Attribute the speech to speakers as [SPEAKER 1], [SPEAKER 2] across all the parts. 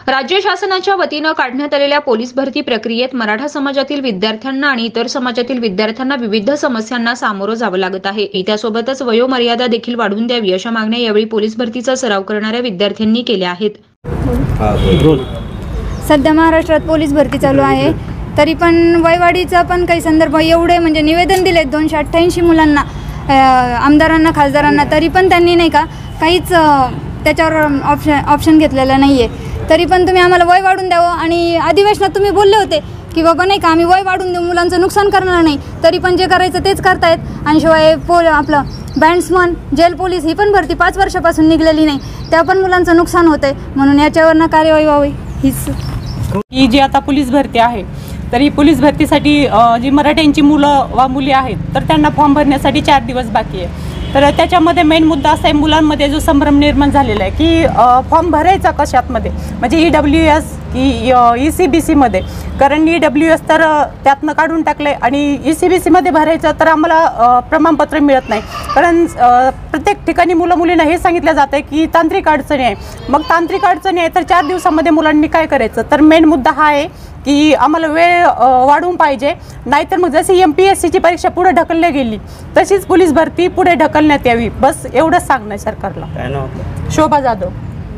[SPEAKER 1] राज्य शासनाच्या वतीनं काढण्यात आलेल्या पोलीस भरती प्रक्रियेत मराठा समाजातील विद्यार्थ्यांना आणि इतर समाजातील विद्यार्थ्यांना विविध समस्यांना सामोरं जावं लागत आहे। त्यासोबतच वयोमर्यादा देखील वाढवून द्यावी अशा मागण्या यावेळी पोलीस भरतीचा सराव करणाऱ्या विद्यार्थ्यांनी केल्या आहेत।
[SPEAKER 2] सध्या महाराष्ट्रात पोलीस भरती चालू आहे, तरी पण वयवाढीचा पण काही संदर्भ एवढे म्हणजे निवेदन दिले 288 मुलांना, आमदारांना, खासदारांना, तरी पण त्यांनी नाही का काहीच त्याच्यावर ऑप्शन घेतलेला नाहीये। तरी पण तुम्ही आम्हाला वय वाढून द्यावं आणि अधिवेशनात तुम्ही बोलले होते की बाबा नाही का आम्ही वय वाढून देऊ, मुलांचं नुकसान करणार नाही, तरी पण जे करायचं तेच करतायत। आणि शिवाय आपलं बँड्समन, जेल पोलीस ही पण भरती 5 वर्षापासून निघलेली नाही, त्या पण मुलांचं नुकसान होतंय, म्हणून याच्यावरनं कार्यवाही व्हावी हीच।
[SPEAKER 3] ही जी आता पोलीस भरती आहे, तर ही पोलीस भरतीसाठी जी मराठ्यांची मुलं वा मुली आहेत तर त्यांना फॉर्म भरण्यासाठी 4 दिवस बाकी आहे। तर त्याच्यामध्ये मेन मुद्दा असा आहे, मुलांमध्ये जो संभ्रम निर्माण झालेला आहे की फॉर्म भरायचा कशातमध्ये, म्हणजे EWS की ECBC मध्ये, कारण EWS तर त्यातनं काढून टाकले आणि ECBC मध्ये भरायचं तर आम्हाला प्रमाणपत्र मिळत नाही, कारण प्रत्येक ठिकाणी मुलं मुलींना हे सांगितलं जातं आहे की तांत्रिक अडचणी आहे। मग तांत्रिक अडचणी आहे तर 4 दिवसामध्ये मुलांनी काय करायचं, तर मेन मुद्दा हा आहे की आम्हाला वेळ वाढवून पाहिजे, नाहीतर मग जशी MPSCची परीक्षा पुढे ढकलली गेली तशीच पोलीस भरती पुढे ढकलण्यात यावी, बस एवढंच सांगणं आहे सरकारला।
[SPEAKER 4] काय नाव आपलं?
[SPEAKER 3] शोभा जाधव।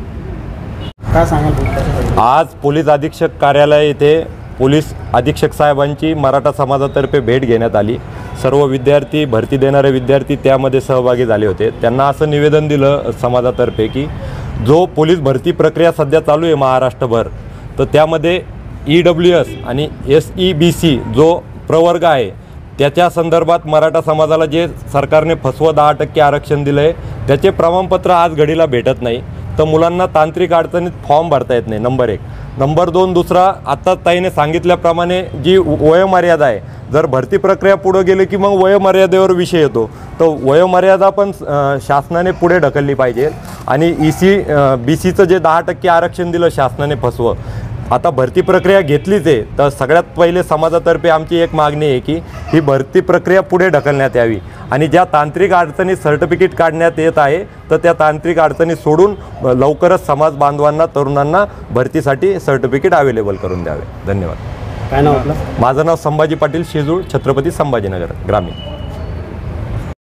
[SPEAKER 4] काय सांगाल?
[SPEAKER 5] आज पोलीस अधीक्षक कार्यालय येथे पोलीस अधीक्षक साहेबांची मराठा समाजातर्फे भेट घेण्यात आली। सर्व विद्यार्थी, भरती देणारे विद्यार्थी त्यामध्ये सहभागी झाले होते। त्यांना असं निवेदन दिलं समाजातर्फे की जो पोलीस भरती प्रक्रिया सध्या चालू आहे महाराष्ट्रभर, तर त्यामध्ये EWS आणि SEBC जो प्रवर्ग आहे त्याच्या संदर्भात मराठा समाजाला जे सरकारने फसवं 10% आरक्षण दिलं आहे त्याचे प्रमाणपत्र आज घडीला भेटत नाही, तर मुलांना तांत्रिक अडचणीत फॉर्म भरता येत नाही, नंबर 1। नंबर 2, दुसरा आता ताईने सांगितल्याप्रमाणे जी वयोमर्यादा आहे, जर भरती प्रक्रिया पुढे गेली की मग वयोमर्यादेवर विषय येतो, तर वयोमर्यादा पण शासनाने पुढे ढकलली पाहिजे। आणि ECBCचं जे 10% आरक्षण दिलं शासनाने फसवं, आता भरती प्रक्रिया घेतलीच आहे, तर सगळ्यात पहिले समाजातर्फे आमची एक मागणी आहे की ही भरती प्रक्रिया पुढे ढकलण्यात यावी आणि ज्या तांत्रिक अडचणी सर्टिफिकेट काढण्यात येत आहे तर त्या तांत्रिक अडचणी सोडून लवकरच समाज बांधवांना, तरुणांना भरतीसाठी सर्टिफिकेट अवेलेबल करून द्यावे। धन्यवाद।
[SPEAKER 4] काय नाव आपलं?
[SPEAKER 5] माझं नाव संभाजी पाटील शेजूळ, छत्रपती संभाजीनगर ग्रामीण।